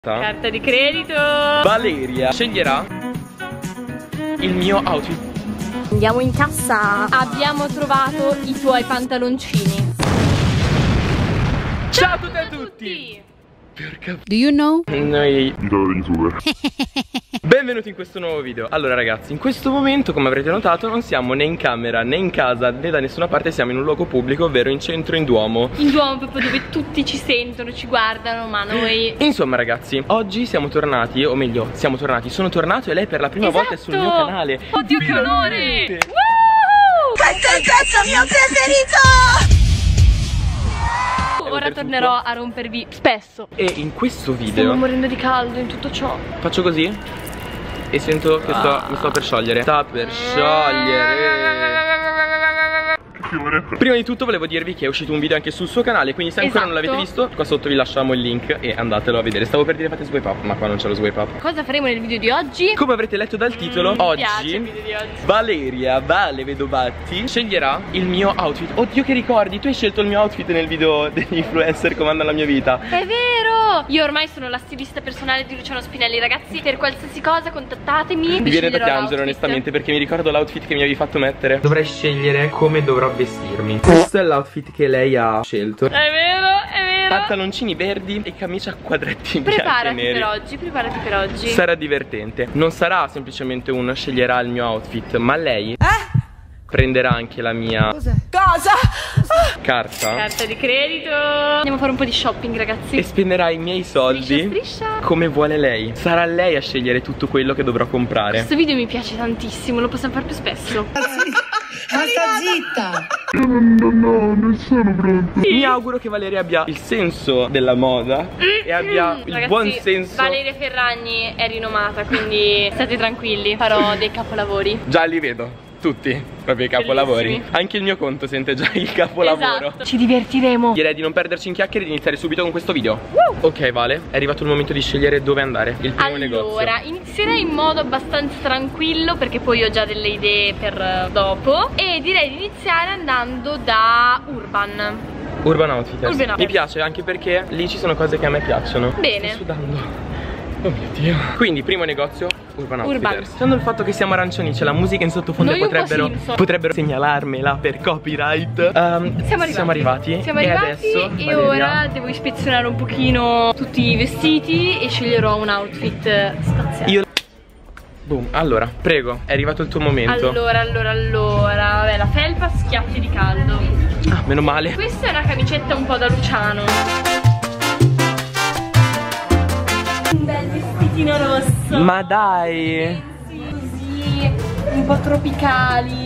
Carta di credito. Valeria sceglierà il mio outfit. Andiamo in cassa. Abbiamo trovato i tuoi pantaloncini. Ciao a tutte e a tutti. Do you know? Noi benvenuti in questo nuovo video. Allora ragazzi, in questo momento, come avrete notato, non siamo né in camera né in casa né da nessuna parte. Siamo in un luogo pubblico, ovvero in centro, in Duomo. In Duomo, proprio dove tutti ci sentono, ci guardano, ma noi... Insomma ragazzi, oggi siamo tornati, o meglio, sono tornato e lei per la prima volta è sul mio canale. Oddio che onore! Questo è il pezzo mio preferito! Ora tornerò a rompervi spesso. E in questo video stiamo morendo di caldo in tutto ciò. faccio così e sento che mi sto per sciogliere. Sta per sciogliere. Prima di tutto volevo dirvi che è uscito un video anche sul suo canale, quindi se ancora non l'avete visto, qua sotto vi lasciamo il link e andatelo a vedere. Stavo per dire fate swipe up, ma qua non c'è lo swipe up. Cosa faremo nel video di oggi? Come avrete letto dal titolo, oggi Valeria Vedovatti sceglierà il mio outfit. Oddio che ricordi, tu hai scelto il mio outfit nel video degli influencer comandano la mia vita. È vero! Io ormai sono la stilista personale di Luciano Spinelli. Ragazzi, per qualsiasi cosa contattatemi. Mi viene da piangere onestamente, perché mi ricordo l'outfit che mi avevi fatto mettere. Dovrei scegliere come dovrò vestirmi. Questo è l'outfit che lei ha scelto. È vero, è vero. Pantaloncini verdi e camicia a quadretti bianchi e neri. Preparati per oggi. Sarà divertente. Non sarà semplicemente uno sceglierà il mio outfit, ma lei prenderà anche la mia carta di credito. Andiamo a fare un po' di shopping, ragazzi. e spenderà i miei soldi Striscia. come vuole lei. Sarà lei a scegliere tutto quello che dovrò comprare. Questo video mi piace tantissimo, lo possiamo fare più spesso. Ma sta zitta! Non sono pronto. Mi auguro che Valeria abbia il senso della moda e abbia il Ragazzi, buon senso. Valeria Ferragni è rinomata, quindi state tranquilli. Farò dei capolavori. Già li vedo tutti, proprio i capolavori. Bellissimi. Anche il mio conto sente già il capolavoro. Esatto. Ci divertiremo. Direi di non perderci in chiacchiere e di iniziare subito con questo video. Ok Vale, è arrivato il momento di scegliere dove andare. Il primo negozio. Allora, inizierei in modo abbastanza tranquillo, perché poi ho già delle idee per dopo. E direi di iniziare andando da Urban Outfitters. Mi piace anche perché lì ci sono cose che a me piacciono. Bene. Sto sudando. Oh mio Dio. Quindi primo negozio Urban Outfitters. Usando il fatto che siamo arancioni, c'è la musica in sottofondo, Noi potrebbero segnalarmela per copyright. Siamo arrivati e adesso Valeria, ora devo ispezionare un pochino tutti i vestiti e sceglierò un outfit spaziale. Boom, allora, prego, è arrivato il tuo momento. Allora, vabbè, la felpa schiaffi di caldo. Ah, meno male. Questa è una camicetta un po' da Luciano. Un bel vestitino rosso. Ma dai. Così, un po' tropicali.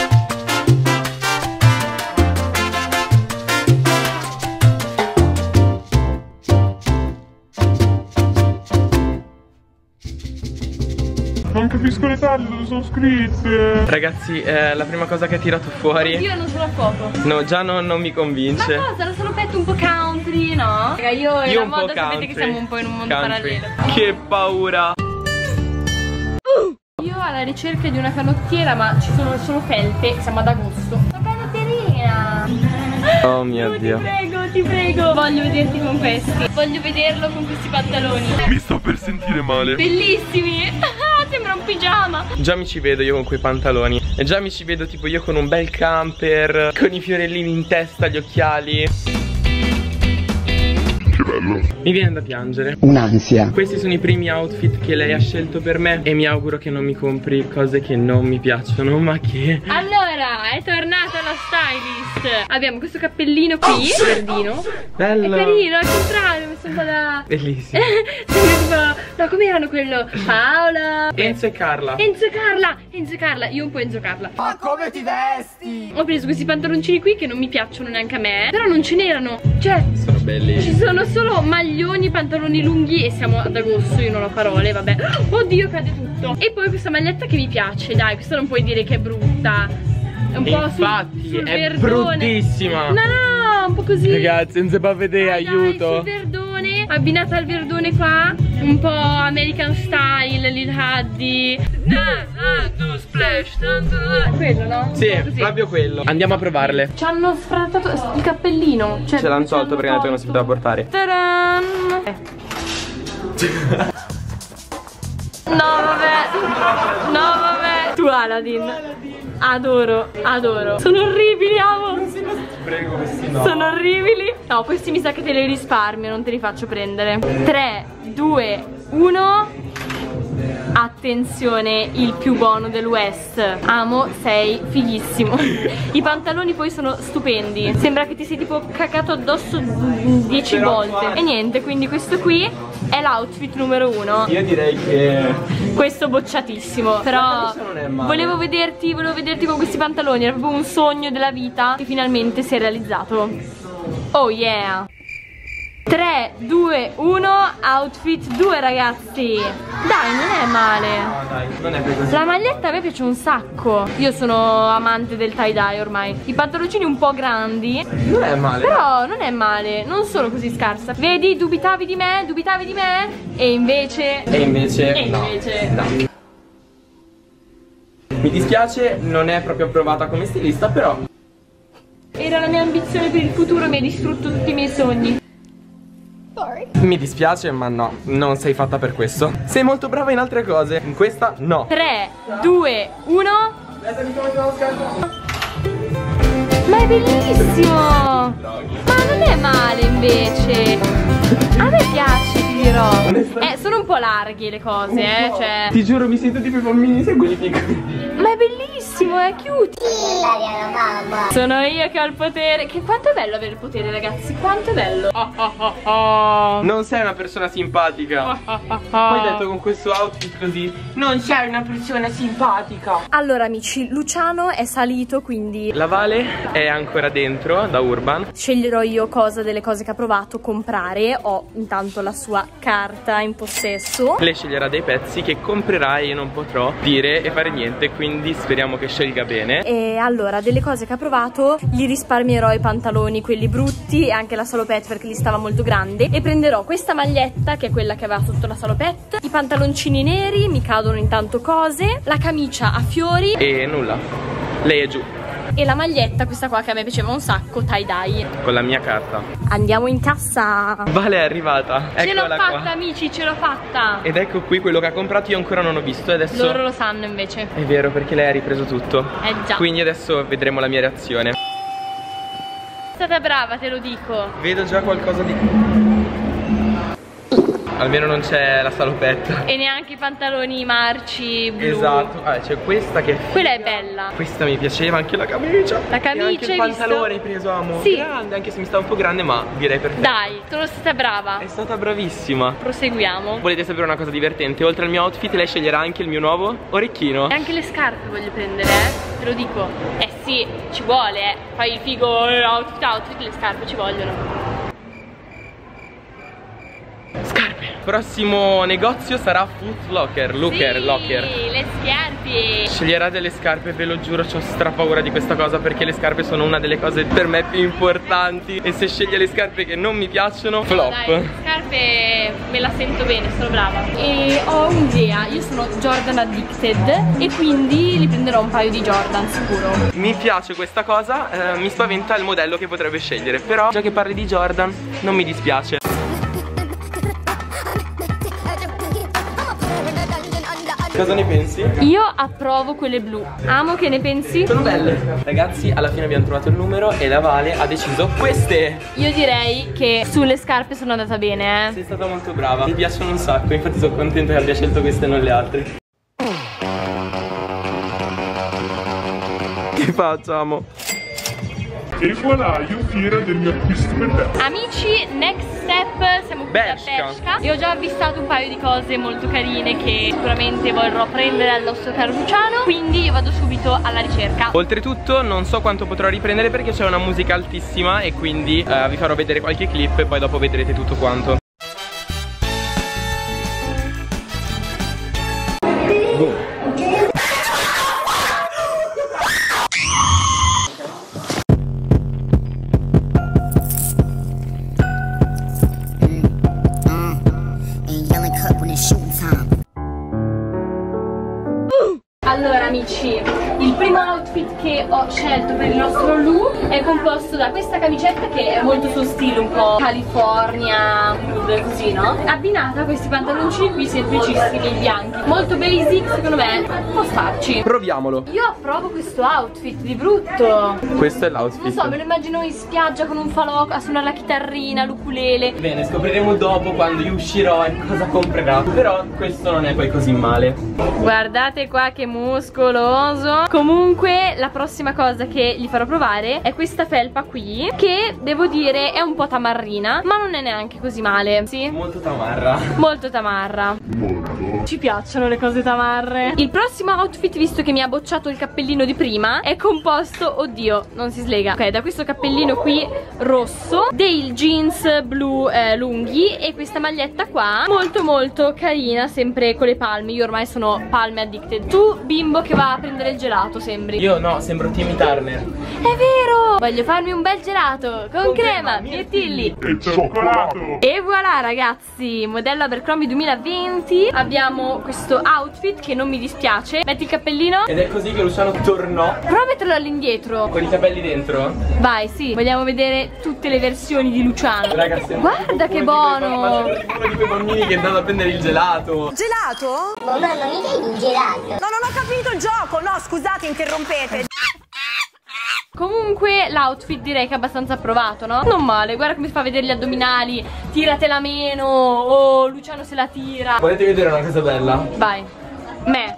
Non capisco le taglie dove sono scritte. Ragazzi, la prima cosa che ha tirato fuori. Io non sono a foto. No, già non mi convince. Ma cosa? Lo salopetto un po' country, no? Raga, io e la un po' moda sapete country. che siamo un po' in un mondo Country. parallelo. Che paura. Io alla ricerca di una canottiera, ma ci sono solo felpe. Siamo ad agosto. Una canotterina. Oh mio Dio. Ti prego. Voglio vederti con questi. Voglio vederlo con questi pantaloni. Mi sto per sentire male. Bellissimi. Sembra un pigiama. Già mi ci vedo io con quei pantaloni. E già mi ci vedo tipo io con un bel camper, con i fiorellini in testa, gli occhiali. Che bello. Mi viene da piangere. Un'ansia. Questi sono i primi outfit che lei ha scelto per me. E mi auguro che non mi compri cose che non mi piacciono, ma che... Allora, è tornata la stylist. Abbiamo questo cappellino qui, verdino. Bello. È carino, al contrario, mi sembra da... Bellissimo. Sembra tipo... No, come erano quello? Paola. Enzo e Carla. Enzo e Carla. Io un po' Enzo Carla. Ma come ti vesti? Ho preso questi pantaloncini qui che non mi piacciono neanche a me. Però non ce n'erano. Cioè, Sono belli. ci sono solo maglioni, pantaloni lunghi. E siamo ad agosto, io non ho parole, vabbè. Oddio, cade tutto. E poi questa maglietta che mi piace, dai, questa non puoi dire che è brutta. È un po' infatti sul è verdone. bruttissima. No, un po' così. Ragazzi, non si può vedere, Dai, aiuto. sul verdone, abbinata al verdone qua, un po' American style, Lil Huddy. Splash. Quello, no? Sì, Così. proprio quello. Andiamo a provarle. Ci hanno sfrattato il cappellino. Cioè, Ce l'hanno tolto perché hanno detto che non si poteva portare. Taran! No vabbè. No vabbè. Tu Aladdin. Adoro, adoro. Sono orribili, amo. Prego, questi no. Sono orribili. No, questi mi sa che te li risparmio, non te li faccio prendere. 3, 2, 1. Attenzione, il più buono del West. Amo, sei fighissimo. I pantaloni poi sono stupendi. Sembra che ti sei tipo cacato addosso 10 volte. E niente, quindi questo qui è l'outfit numero 1. Io direi che questo bocciatissimo. Però non è male. volevo vederti con questi pantaloni. Era proprio un sogno della vita che finalmente si è realizzato. Oh yeah. 3, 2, 1, outfit 2 ragazzi. Dai, non è male. no, dai, non è così. La maglietta a me piace un sacco. Io sono amante del tie-dye ormai. I pantaloncini un po' grandi, Non è male. però non è male. Non sono così scarsa. Vedi, dubitavi di me? Dubitavi di me? E invece no. Mi dispiace, non è proprio approvata come stilista, però era la mia ambizione per il futuro. Mi hai distrutto tutti i miei sogni. mi dispiace, ma no, non sei fatta per questo. Sei molto brava in altre cose, in questa no. 3, 2, 1. Ma è bellissimo. Ma non è male invece. A me piace, ti dirò. Sono un po' larghe le cose, cioè. Ti giuro, mi sento tipo i bambini, sai quelli piccoli. Ma è bellissimo, è cute. Sono io che ho il potere. Che quanto è bello avere il potere, ragazzi. Quanto è bello. Non sei una persona simpatica. Poi detto con questo outfit così, non sei una persona simpatica. Allora amici, Luciano è salito, quindi La Vale è ancora dentro da Urban. sceglierò io cosa delle cose che ha provato comprare. Ho intanto la sua carta in possesso. Lei sceglierà dei pezzi che comprerà e io non potrò dire e fare niente, quindi speriamo che scelga bene. E allora, delle cose che ha provato, gli risparmierò i pantaloni, quelli brutti, e anche la salopette perché gli stava molto grande. E prenderò questa maglietta, che è quella che aveva sotto la salopette, i pantaloncini neri, mi cadono intanto cose, la camicia a fiori E nulla, lei è giù e la maglietta, questa qua che a me piaceva un sacco, tie-dye. con la mia carta. Andiamo in cassa. Vale è arrivata. Ce l'ho Eccola fatta, qua. amici, ce l'ho fatta. Ed ecco qui quello che ha comprato, io ancora non ho visto. E adesso Loro lo sanno invece. è vero, perché lei ha ripreso tutto. Già. Quindi adesso vedremo la mia reazione. È stata brava, te lo dico. Vedo già qualcosa di... Almeno non c'è la salopetta. E neanche i pantaloni marci blu. Esatto. C'è questa che... Quella è bella. Questa mi piaceva, anche la camicia. La camicia, e anche il hai pantalone visto? hai preso, amo. Sì. Grande, anche se mi sta un po' grande, ma direi perfetto. Dai, sono stata brava. È stata bravissima. Proseguiamo. Volete sapere una cosa divertente? Oltre al mio outfit, lei sceglierà anche il mio nuovo orecchino. E anche le scarpe voglio prendere, te lo dico. Eh sì, ci vuole, Fai il figo outfit, le scarpe ci vogliono. Prossimo negozio sarà Foot Locker. Locker. Le scarpe. Sceglierà delle scarpe, ve lo giuro, ho strapaura di questa cosa, perché le scarpe sono una delle cose per me più importanti. E se sceglie le scarpe che non mi piacciono, flop. Dai, le scarpe me la sento bene, sono brava. E ho un'idea, io sono Jordan addicted e quindi li prenderò un paio di Jordan sicuro. Mi piace questa cosa, mi spaventa il modello che potrebbe scegliere. Però già che parli di Jordan, non mi dispiace. Cosa ne pensi? Io approvo quelle blu. Amo, che ne pensi? Sono belle. Ragazzi, alla fine abbiamo trovato il numero e la Vale ha deciso queste. Io direi che sulle scarpe sono andata bene, Sei stata molto brava. Mi piacciono un sacco, infatti sono contento che abbia scelto queste e non le altre. Che facciamo? E voilà, io fiera del mio acquisto per te. Amici, next step, siamo qui a Bershka e ho già avvistato un paio di cose molto carine che sicuramente vorrò prendere al nostro caro Luciano, quindi io vado subito alla ricerca. Oltretutto non so quanto potrò riprendere perché c'è una musica altissima e quindi vi farò vedere qualche clip e poi dopo vedrete tutto quanto. Boom. Allora amici, il primo outfit che ho scelto per il nostro Lu è composto da questa camicetta che è molto suo stile, un po' California, così così, no? Abbinata a questi pantaloncini qui semplicissimi, bianchi. Molto basic, secondo me può starci. Proviamolo. Io approvo questo outfit di brutto. Questo è l'outfit. Non so, me lo immagino in spiaggia con un falò a suonare la chitarrina, l'ukulele. Bene, scopriremo dopo quando io uscirò e cosa comprerà. Però questo non è poi così male. Guardate qua che muscoloso. Comunque la prossima cosa che gli farò provare è questa felpa qui, che devo dire è un po' tamarrina, ma non è neanche così male. Sì? Molto tamarra. Molto tamarra. Ci piacciono le cose tamarre. Il prossimo outfit, visto che mi ha bocciato il cappellino di prima, è composto, oddio, non si slega, ok, da questo cappellino qui rosso, dei jeans blu lunghi e questa maglietta qua molto molto carina, sempre con le palme. Io ormai sono palme addicted. Tu, bimbo che va a prendere il gelato, sembri. Io no, sembro Timmy Turner. È vero! Voglio farmi un bel gelato con crema, mirtilli E cioccolato. e voilà ragazzi, modello Abercrombie 2020. Abbiamo questo outfit che non mi dispiace. Metti il cappellino. Ed è così che Luciano tornò Prova a metterlo all'indietro. con i capelli dentro. Vai, sì, vogliamo vedere tutte le versioni di Luciano. Ragazzi, Guarda che buono. uno di quei bambini che è andato a prendere il gelato. Gelato? Mamma, mi dai un gelato? No, non ho capito il gioco. No, scusate, interrompete. Comunque l'outfit direi che è abbastanza approvato, no? Non male, guarda come fa a vedere gli addominali. Tiratela meno. Oh, Luciano se la tira. Volete vedere una cosa bella? Vai. Me.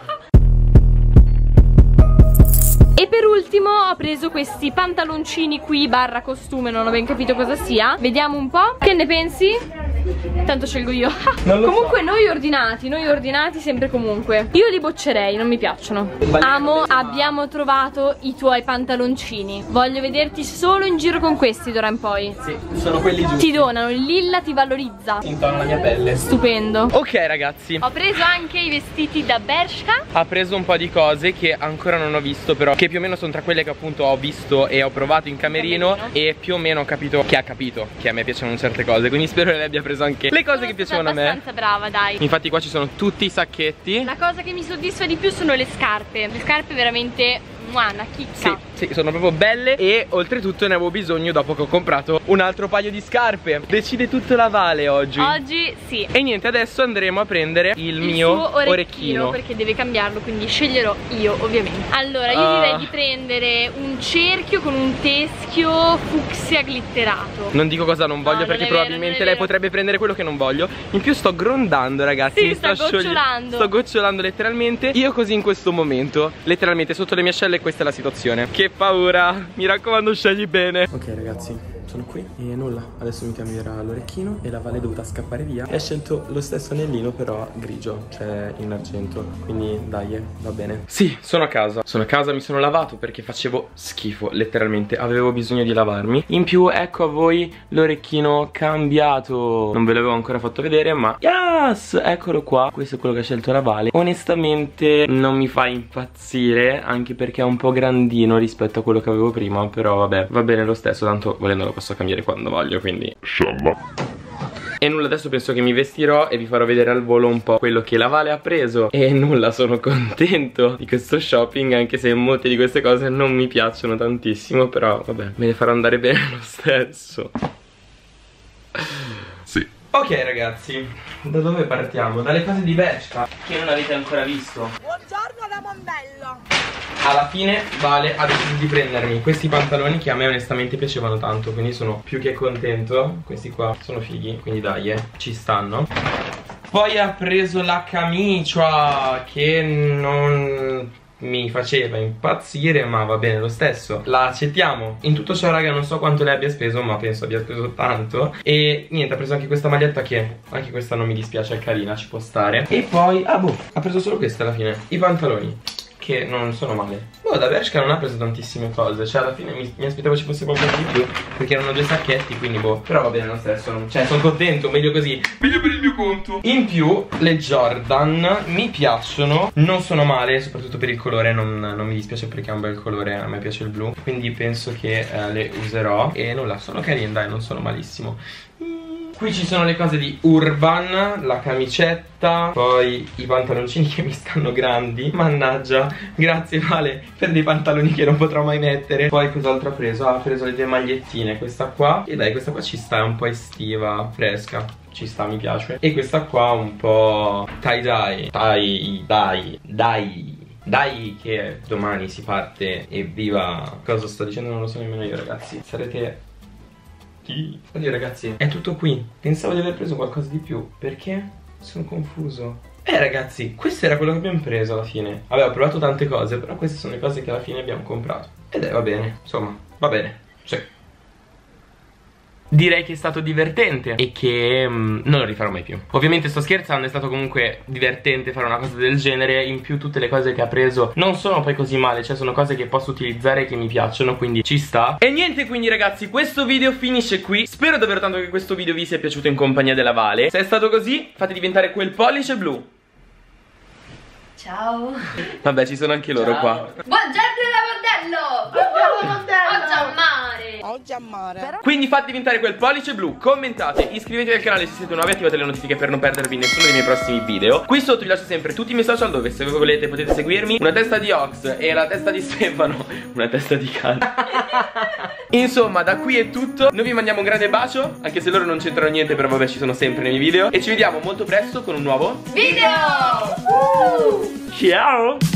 E per ultimo ho preso questi pantaloncini qui barra costume, non ho ben capito cosa sia. Vediamo un po'. Che ne pensi? Tanto scelgo io. Non lo Comunque noi ordinati sempre comunque. Io li boccerei, non mi piacciono. Amo, abbiamo trovato i tuoi pantaloncini. Voglio vederti solo in giro con questi d'ora in poi. Sì, sono quelli giusti. Ti donano, il lilla ti valorizza. Intorno alla mia pelle. Stupendo. Ok ragazzi, Ho preso anche i vestiti da Bershka. ha preso un po' di cose che ancora non ho visto, però che più o meno sono tra quelle che appunto ho visto e ho provato in camerino. E più o meno ho capito che ha capito che a me piacciono certe cose. Quindi spero che lei abbia preso anche le cose che piacevano a me. Abbastanza brava, dai. Infatti qua ci sono tutti i sacchetti. La cosa che mi soddisfa di più sono le scarpe. Le scarpe veramente una chicca. Sì, sono proprio belle. E oltretutto ne avevo bisogno dopo che ho comprato un altro paio di scarpe. Decide tutto la Vale oggi. Oggi sì. E niente, adesso andremo a prendere il mio suo orecchino. perché deve cambiarlo, quindi sceglierò io ovviamente. Allora io direi di prendere un cerchio con un teschio fucsia glitterato. Non dico cosa non voglio, non perché è vero, probabilmente non è lei vero. potrebbe prendere quello che non voglio. In più sto grondando ragazzi. Sì, mi sta sciogliendo. gocciolando. Sto gocciolando letteralmente. Io così in questo momento, letteralmente sotto le mie ascelle, questa è la situazione. Che paura. Mi raccomando, scegli bene. Ok ragazzi, sono qui e nulla, adesso mi cambierà l'orecchino e la Vale è dovuta scappare via e ha scelto lo stesso anellino però grigio, cioè in argento, quindi dai, va bene. Sì, sono a casa, mi sono lavato perché facevo schifo, letteralmente, avevo bisogno di lavarmi. In più ecco a voi l'orecchino cambiato, non ve l'avevo ancora fatto vedere ma yes, eccolo qua, questo è quello che ha scelto la Vale. Onestamente non mi fa impazzire, anche perché è un po' grandino rispetto a quello che avevo prima, però vabbè, va bene lo stesso, tanto volendo lo posso cambiare quando voglio, quindi e nulla, adesso penso che mi vestirò e vi farò vedere al volo un po' quello che la Vale ha preso. E nulla, sono contento di questo shopping, anche se molte di queste cose non mi piacciono tantissimo, però vabbè, me le farò andare bene lo stesso. Sì. Ok ragazzi, da dove partiamo? Dalle cose di Bershka, che non avete ancora visto. Buongiorno da Mombello. Alla fine Vale ha deciso di prendermi questi pantaloni che a me onestamente piacevano tanto, quindi sono più che contento. Questi qua sono fighi, quindi dai, ci stanno. Poi ha preso la camicia che non mi faceva impazzire, ma va bene lo stesso, la accettiamo. In tutto ciò raga non so quanto lei abbia speso, ma penso abbia speso tanto. E niente, ha preso anche questa maglietta che anche questa non mi dispiace, è carina, ci può stare. E poi, ha preso solo questa alla fine, i pantaloni, che non sono male. Boh, da Bershka non ha preso tantissime cose, cioè alla fine mi aspettavo ci fosse qualcosa di più, perché erano 2 sacchetti, quindi boh. Però va bene lo stesso, cioè sono contento, meglio così, meglio per il mio conto. In più le Jordan mi piacciono, non sono male, soprattutto per il colore, non mi dispiace perché è un bel colore, a me piace il blu, quindi penso che le userò. E nulla, sono carine, dai, non sono malissimo. Qui ci sono le cose di Urban, la camicetta, poi i pantaloncini che mi stanno grandi. Mannaggia, grazie Vale per dei pantaloni che non potrò mai mettere. Poi cos'altro ha preso? Ha preso le 2 magliettine, questa qua. E dai, questa qua ci sta, è un po' estiva, fresca. ci sta, mi piace. E questa qua un po' tie-dye, dai che domani si parte e viva. Cosa sto dicendo non lo so nemmeno io, ragazzi. Sarete... Oddio ragazzi, è tutto qui. Pensavo di aver preso qualcosa di più. Perché? Sono confuso. Ragazzi, questo era quello che abbiamo preso alla fine. Vabbè, ho provato tante cose, però queste sono le cose che alla fine abbiamo comprato. Ed va bene, insomma, va bene. Sì. Direi che è stato divertente e che non lo rifarò mai più. Ovviamente sto scherzando, è stato comunque divertente fare una cosa del genere. In più tutte le cose che ha preso non sono poi così male, cioè sono cose che posso utilizzare e che mi piacciono, quindi ci sta. E niente, quindi ragazzi, questo video finisce qui. Spero davvero tanto che questo video vi sia piaciuto in compagnia della Vale. Se è stato così, fate diventare quel pollice blu. Ciao. Vabbè, ci sono anche loro qua. Buongiorno da bordello. Oggi a mare. Quindi fate diventare quel pollice blu, commentate, iscrivetevi al canale se siete nuovi, attivate le notifiche per non perdervi nessuno dei miei prossimi video. Qui sotto vi lascio sempre tutti i miei social dove se voi volete potete seguirmi. Una testa di Ox e la testa di Stefano. Una testa di cane. Insomma, da qui è tutto. Noi vi mandiamo un grande bacio, anche se loro non c'entrano niente, però vabbè ci sono sempre nei miei video. E ci vediamo molto presto con un nuovo video. Ciao.